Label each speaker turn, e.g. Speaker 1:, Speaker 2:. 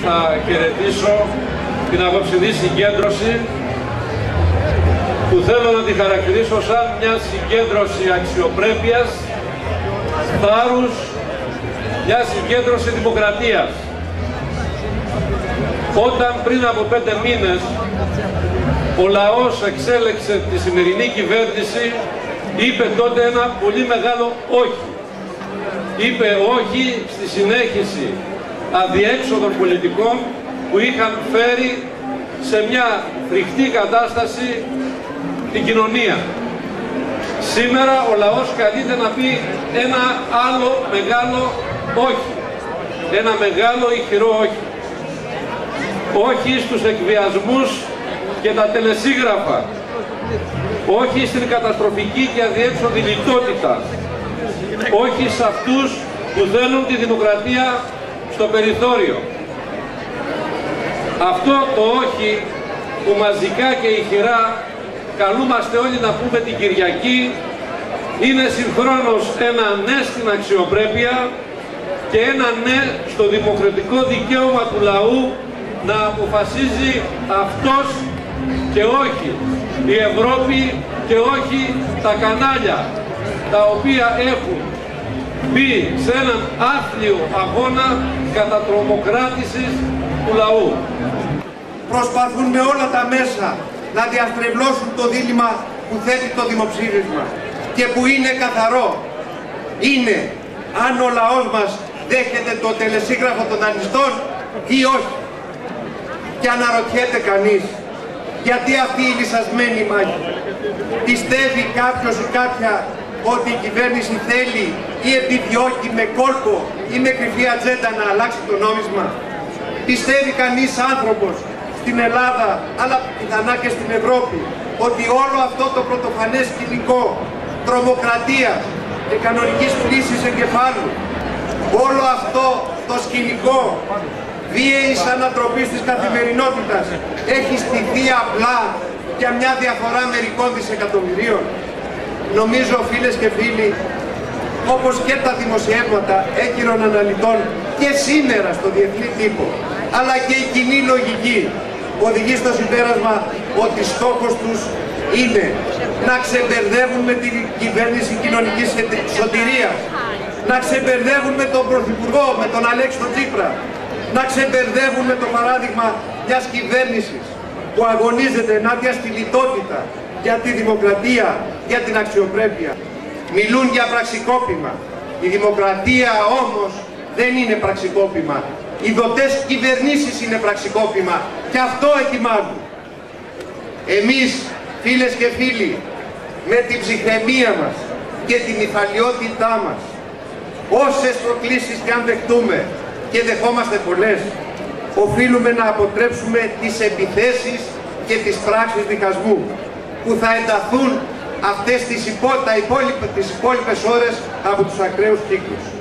Speaker 1: θα χαιρετήσω την απόψινή συγκέντρωση που θέλω να τη χαρακτηρίσω σαν μια συγκέντρωση αξιοπρέπειας, θάρρους, μια συγκέντρωση δημοκρατίας. Όταν πριν από 5 μήνες ο λαός εξέλεξε τη σημερινή κυβέρνηση, είπε τότε ένα πολύ μεγάλο όχι. Είπε όχι στη συνέχιση αδιέξοδων πολιτικών που είχαν φέρει σε μια φρικτή κατάσταση την κοινωνία. Σήμερα ο λαός καλείται να πει ένα άλλο μεγάλο όχι. Ένα μεγάλο ηχηρό όχι. Όχι στους εκβιασμούς και τα τελεσίγραφα. Όχι στην καταστροφική και αδιέξοδη λιτότητα. Όχι σε αυτούς που θέλουν τη δημοκρατία στο περιθώριο. Αυτό το όχι που μαζικά και ηχηρά καλούμαστε όλοι να πούμε την Κυριακή είναι συγχρόνως ένα ναι στην αξιοπρέπεια και ένα ναι στο δημοκρατικό δικαίωμα του λαού να αποφασίζει αυτός και όχι η Ευρώπη και όχι τα κανάλια τα οποία έχουν μπει σε έναν άθλιο αγώνα κατά τρομοκράτησης του λαού.
Speaker 2: Προσπαθούν με όλα τα μέσα να διαστρεβλώσουν το δίλημμα που θέτει το δημοψήφισμα και που είναι καθαρό. Είναι αν ο λαός μας δέχεται το τελεσίγραφο των δανειστών ή όχι. Και αναρωτιέται κανείς, γιατί αυτή η λυσασμένη μάχη? Πιστεύει κάποιος ή κάποια ότι η κυβέρνηση θέλει ή επιδιώκει με κόλπο ή με κρυφή ατζέντα να αλλάξει το νόμισμα? Πιστεύει κανείς άνθρωπος στην Ελλάδα, αλλά πιθανά και στην Ευρώπη, ότι όλο αυτό το πρωτοφανές σκηνικό τρομοκρατίας και κανονικής πλύσης εγκεφάλου, όλο αυτό το σκηνικό βίαιης ανατροπής της καθημερινότητας έχει στηθεί απλά για μια διαφορά μερικών δισεκατομμυρίων? Νομίζω, φίλες και φίλοι, όπως και τα δημοσιεύματα έγκυρων αναλυτών και σήμερα στο διεθνή τύπο, αλλά και η κοινή λογική οδηγεί στο συμπέρασμα ότι στόχος τους είναι να ξεμπερδεύουν με την κυβέρνηση κοινωνικής σωτηρίας, να ξεμπερδεύουν με τον Πρωθυπουργό, με τον Αλέξη τον Τσίπρα, να ξεμπερδεύουν με το παράδειγμα μιας κυβέρνησης που αγωνίζεται ενάντια στη λιτότητα, για τη δημοκρατία, για την αξιοπρέπεια. Μιλούν για πραξικόπημα. Η δημοκρατία όμως δεν είναι πραξικόπημα. Οι δοτές κυβερνήσεις είναι πραξικόπημα και αυτό ετοιμάζουν. Εμείς, φίλες και φίλοι, με την ψυχραιμία μας και την υφαλιότητά μας, όσες προκλήσεις και αν δεχτούμε, και δεχόμαστε πολλές, οφείλουμε να αποτρέψουμε τις επιθέσεις και τις πράξεις δικασμού που θα ενταθούν αυτές τις υπόλοιπες ώρες από τους ακραίους κύκλους.